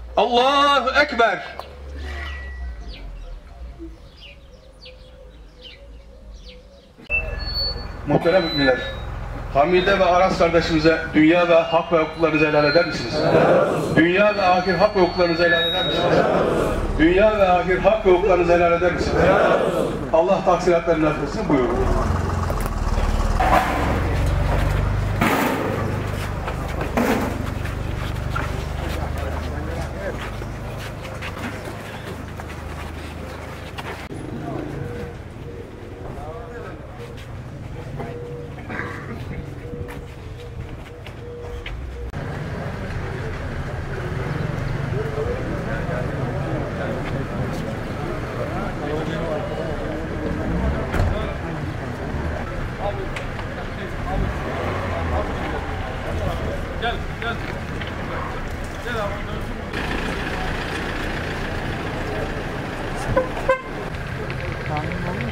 Allahu Ekber. Muhterem müminler, Hamide ve Aras kardeşimize dünya ve hak ve hukuklarınızı helal eder misiniz? Dünya ve ahir hak ve hukuklarınızı helal eder misiniz? Dünya ve ahir hak ve hukuklarınızı helal eder misiniz? Allah taksiratlarını affetsin, buyurun. Gel, gel. Gel abi.